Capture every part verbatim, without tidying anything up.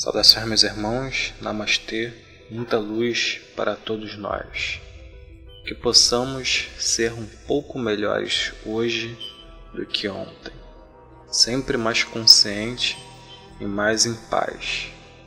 Saudações, meus irmãos, Namastê, muita luz para todos nós. Que possamos ser um pouco melhores hoje do que ontem, sempre mais consciente e mais em paz.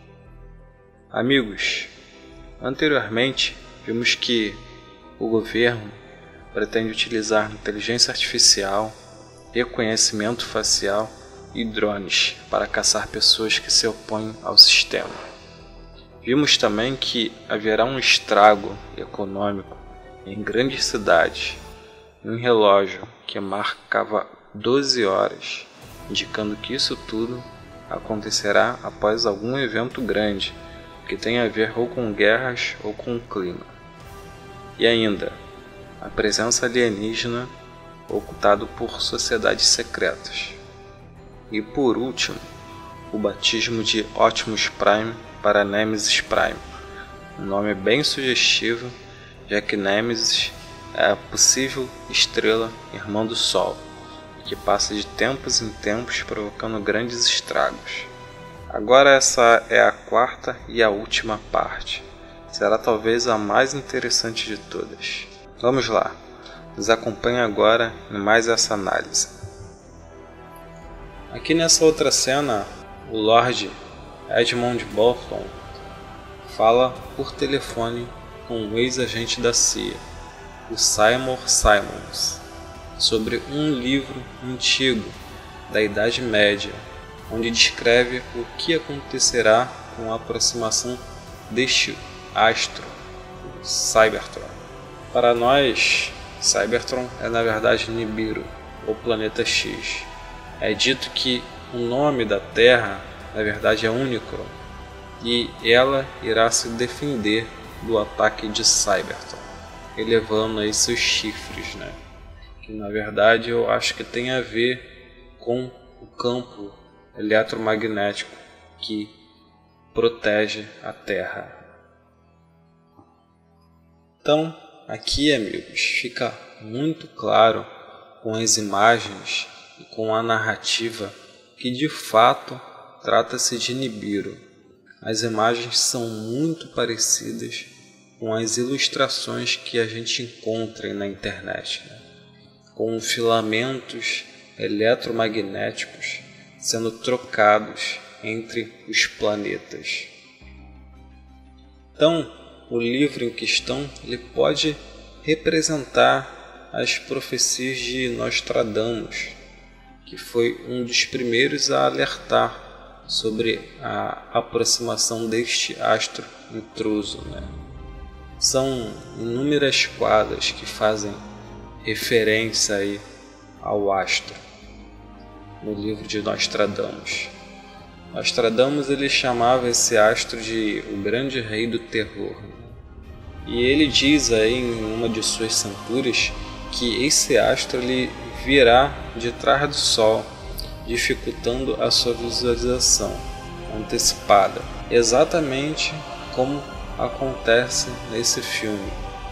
Amigos, anteriormente vimos que o governo pretende utilizar inteligência artificial, reconhecimento facial e drones para caçar pessoas que se opõem ao sistema. Vimos também que haverá um estrago econômico em grandes cidades, e um relógio que marcava doze horas, indicando que isso tudo acontecerá após algum evento grande, que tenha a ver ou com guerras ou com o clima. E ainda, a presença alienígena ocultado por sociedades secretas. E por último, o batismo de Optimus Prime para Nemesis Prime, um nome bem sugestivo, já que Nemesis é a possível estrela irmã do Sol, que passa de tempos em tempos provocando grandes estragos. Agora essa é a quarta e a última parte, será talvez a mais interessante de todas. Vamos lá, nos acompanhe agora em mais essa análise. Aqui nessa outra cena, o Lord Edmund Bolton fala por telefone com um ex-agente da C I A, o Seymour Simons, sobre um livro antigo da Idade Média, onde descreve o que acontecerá com a aproximação deste astro, o Cybertron. Para nós, Cybertron é na verdade Nibiru, ou Planeta X. É dito que o nome da Terra, na verdade, é Unicron, e ela irá se defender do ataque de Cybertron, elevando aí seus chifres, né? Que na verdade eu acho que tem a ver com o campo eletromagnético que protege a Terra. Então, aqui, amigos, fica muito claro com as imagens e com a narrativa que de fato trata-se de Nibiru. As imagens são muito parecidas com as ilustrações que a gente encontra na internet, né? Com filamentos eletromagnéticos sendo trocados entre os planetas. Então, o livro em questão ele pode representar as profecias de Nostradamus, que foi um dos primeiros a alertar sobre a aproximação deste astro intruso, né? São inúmeras quadras que fazem referência aí ao astro no livro de Nostradamus. Nostradamus ele chamava esse astro de o grande rei do terror, né? E ele diz aí em uma de suas santuras que esse astro ele virá de trás do Sol, dificultando a sua visualização antecipada, exatamente como acontece nesse filme.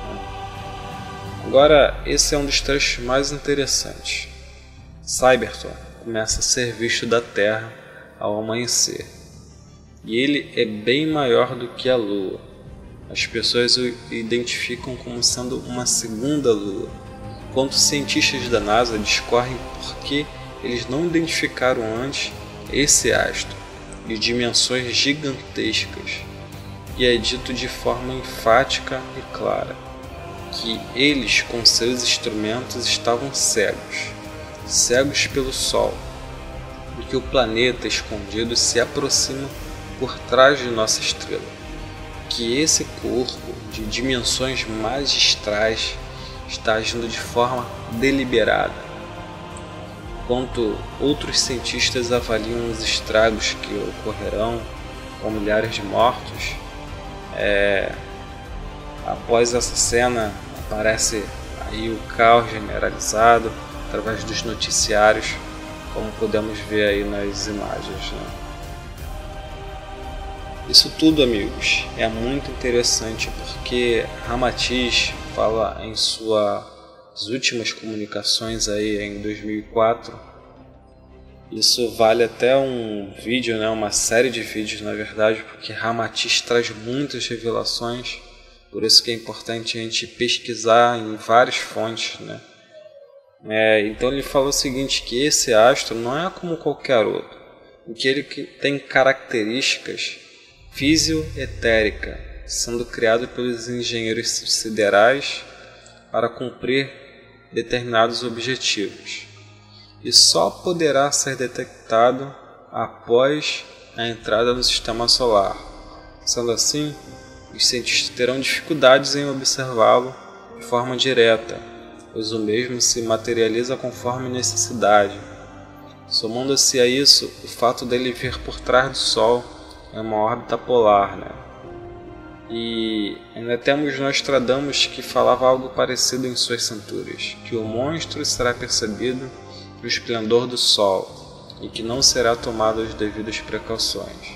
Agora, esse é um dos trechos mais interessantes. Cybertron começa a ser visto da Terra ao amanhecer, e ele é bem maior do que a Lua. As pessoas o identificam como sendo uma segunda Lua, enquanto cientistas da NASA discorrem porque eles não identificaram antes esse astro de dimensões gigantescas, e é dito de forma enfática e clara que eles com seus instrumentos estavam cegos, cegos pelo Sol, e que o planeta escondido se aproxima por trás de nossa estrela, que esse corpo de dimensões magistrais está agindo de forma deliberada. Enquanto outros cientistas avaliam os estragos que ocorrerão com milhares de mortos, é... após essa cena aparece aí o caos generalizado através dos noticiários, como podemos ver aí nas imagens, né? Isso tudo, amigos, é muito interessante porque Ramatiz fala em suas últimas comunicações aí em dois mil e quatro Isso vale até um vídeo, né, uma série de vídeos na verdade, porque Ramatiz traz muitas revelações, por isso que é importante a gente pesquisar em várias fontes, né? É, então ele fala o seguinte, que esse astro não é como qualquer outro, que ele tem características físio-etéricas, sendo criado pelos engenheiros siderais para cumprir determinados objetivos, e só poderá ser detectado após a entrada no sistema solar. Sendo assim, os cientistas terão dificuldades em observá-lo de forma direta, pois o mesmo se materializa conforme necessidade. Somando-se a isso o fato dele vir por trás do Sol em uma órbita polar, né? E ainda temos Nostradamus, que falava algo parecido em suas centúrias, que o monstro será percebido no esplendor do Sol e que não será tomado as devidas precauções.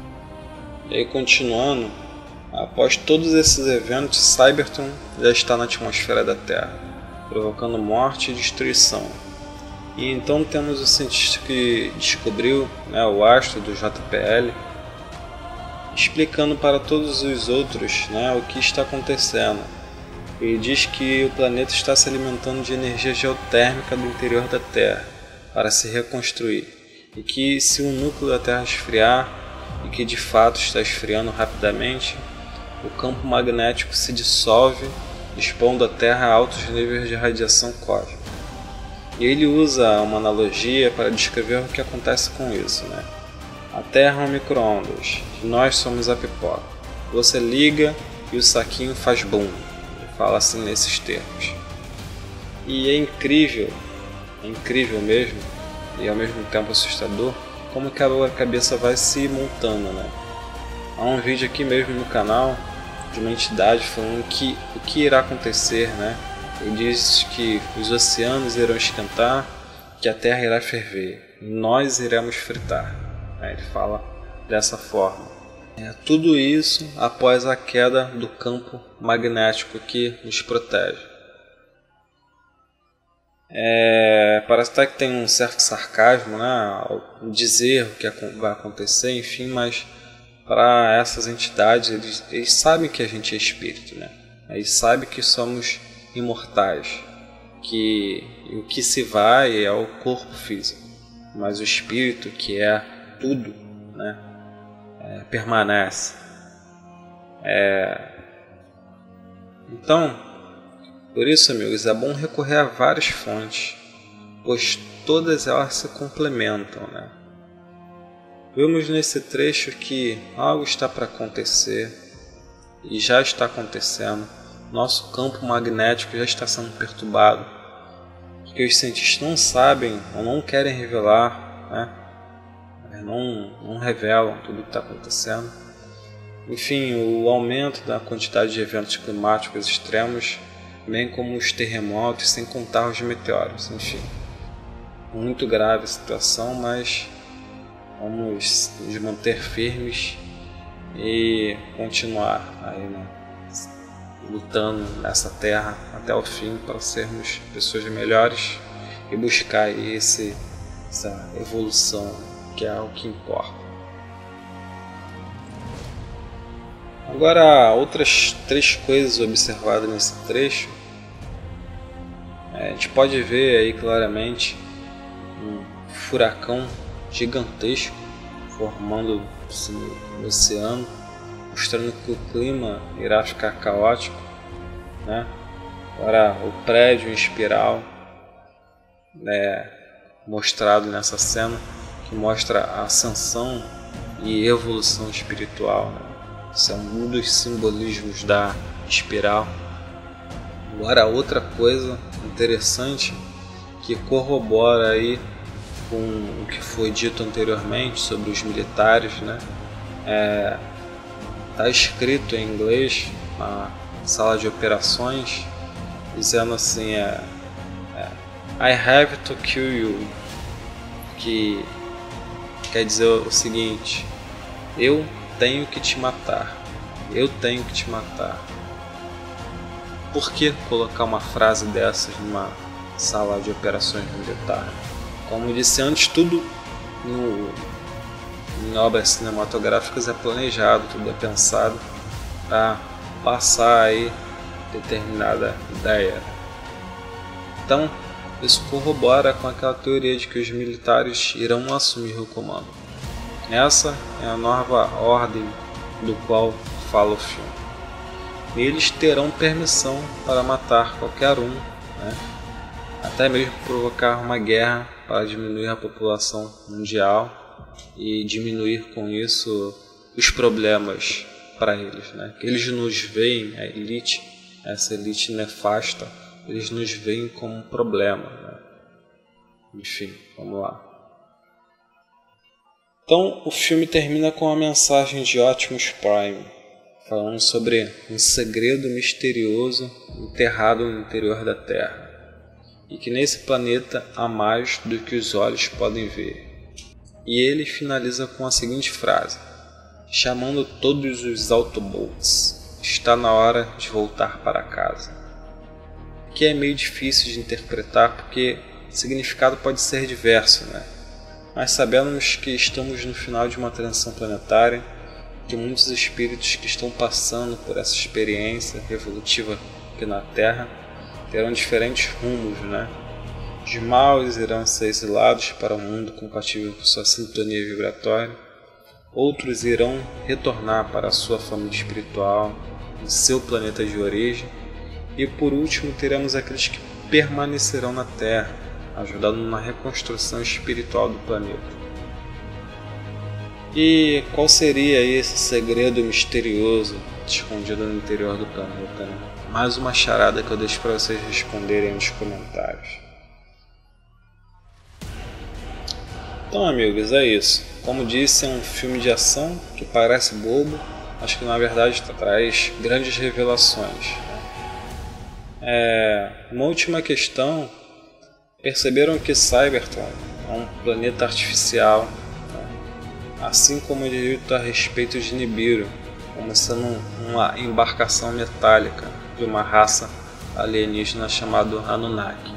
E aí, continuando, após todos esses eventos, Cybertron já está na atmosfera da Terra, provocando morte e destruição. E então temos o cientista que descobriu, né, o astro do J P L, explicando para todos os outros, né, o que está acontecendo. Ele diz que o planeta está se alimentando de energia geotérmica do interior da Terra para se reconstruir, e que se o núcleo da Terra esfriar, e que de fato está esfriando rapidamente, o campo magnético se dissolve, expondo a Terra a altos níveis de radiação cósmica. E ele usa uma analogia para descrever o que acontece com isso, né? A Terra é um micro-ondas, e nós somos a pipoca. Você liga e o saquinho faz boom. Ele fala assim nesses termos. E é incrível, é incrível mesmo, e ao mesmo tempo assustador, como que a cabeça vai se montando, né? Há um vídeo aqui mesmo no canal de uma entidade falando que o que irá acontecer, né? Ele diz que os oceanos irão esquentar, que a Terra irá ferver, e nós iremos fritar. Ele fala dessa forma. É, tudo isso após a queda do campo magnético que nos protege. É, parece até que tem um certo sarcasmo, né, ao dizer o que vai acontecer, enfim, mas para essas entidades, eles, eles sabem que a gente é espírito, né? Eles sabem que somos imortais, que o que se vai é o corpo físico, mas o espírito, que é tudo, né, é, permanece. É... Então, por isso, amigos, é bom recorrer a várias fontes, pois todas elas se complementam, né? Vemos nesse trecho que algo está para acontecer, e já está acontecendo. Nosso campo magnético já está sendo perturbado, porque os cientistas não sabem ou não querem revelar, né? Não, não revelam tudo o que está acontecendo. Enfim, o aumento da quantidade de eventos climáticos extremos, bem como os terremotos, sem contar os meteoros. Enfim, muito grave a situação, mas vamos nos manter firmes e continuar aí, né, lutando nessa terra até o fim para sermos pessoas melhores e buscar aí esse, essa evolução, que é o que importa. Agora, outras três coisas observadas nesse trecho. É, a gente pode ver aí claramente um furacão gigantesco formando-se no oceano, mostrando que o clima irá ficar caótico, né? Agora, o prédio em espiral, né, mostrado nessa cena, que mostra a ascensão e evolução espiritual, né? Isso é um dos simbolismos da espiral. Agora, outra coisa interessante que corrobora aí com o que foi dito anteriormente sobre os militares, né? É, tá escrito em inglês na sala de operações, dizendo assim, é, é, I have to kill you, que quer dizer o seguinte: eu tenho que te matar, eu tenho que te matar. Por que colocar uma frase dessas numa sala de operações militar? Como disse antes, tudo no, em obras cinematográficas é planejado, tudo é pensado para passar aí determinada ideia. Então, isso corrobora com aquela teoria de que os militares irão assumir o comando. Essa é a nova ordem do qual fala o filme. Eles terão permissão para matar qualquer um, né? Até mesmo provocar uma guerra para diminuir a população mundial e diminuir com isso os problemas para eles, né? Que eles nos veem, a elite, essa elite nefasta, eles nos veem como um problema, né? Enfim, vamos lá. Então o filme termina com a mensagem de Optimus Prime, falando sobre um segredo misterioso enterrado no interior da Terra, e que nesse planeta há mais do que os olhos podem ver. E ele finaliza com a seguinte frase: chamando todos os Autobots, está na hora de voltar para casa. Que é meio difícil de interpretar porque o significado pode ser diverso, né? Mas sabemos que estamos no final de uma transição planetária, que muitos espíritos que estão passando por essa experiência revolutiva aqui na Terra terão diferentes rumos, né? Os maus irão ser exilados para um mundo compatível com sua sintonia vibratória, outros irão retornar para a sua família espiritual, em seu planeta de origem, e por último teremos aqueles que permanecerão na Terra, ajudando na reconstrução espiritual do planeta. E qual seria esse segredo misterioso escondido no interior do planeta, né? Mais uma charada que eu deixo para vocês responderem nos comentários. Então, amigos, é isso. Como disse, é um filme de ação que parece bobo, mas que na verdade traz grandes revelações. É, uma última questão: perceberam que Cybertron é um planeta artificial, né? Assim como dito a respeito de Nibiru, como sendo uma embarcação metálica de uma raça alienígena chamada Anunnaki.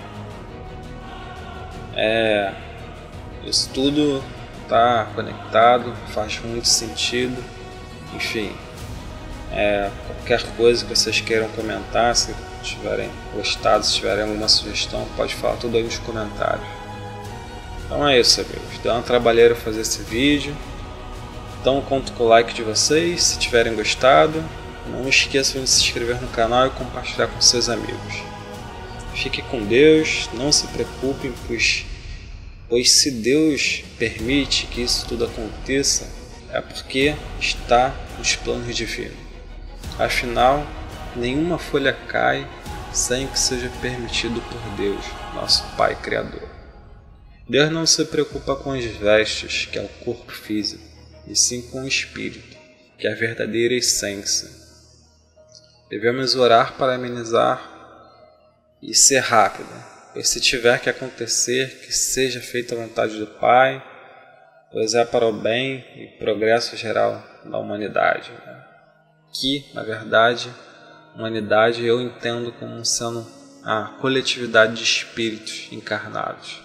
É, isso tudo está conectado, faz muito sentido. Enfim, é, qualquer coisa que vocês queiram comentar, se tiverem gostado, se tiverem alguma sugestão, pode falar tudo aí nos comentários. Então é isso, amigos, dá uma trabalheira fazer esse vídeo, então conto com o like de vocês. Se tiverem gostado, não esqueçam de se inscrever no canal e compartilhar com seus amigos. Fique com Deus, não se preocupem, pois, pois se Deus permite que isso tudo aconteça, é porque está nos planos divinos. Afinal, nenhuma folha cai sem que seja permitido por Deus, nosso Pai Criador. Deus não se preocupa com as vestes, que é o corpo físico, e sim com o espírito, que é a verdadeira essência. Devemos orar para amenizar e ser rápido, pois se tiver que acontecer, que seja feita a vontade do Pai, pois é para o bem e progresso geral da humanidade, né? Que, na verdade, humanidade eu entendo como sendo a coletividade de espíritos encarnados.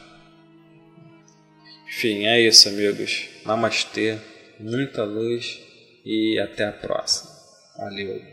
Enfim, é isso, amigos. Namastê, muita luz e até a próxima. Valeu!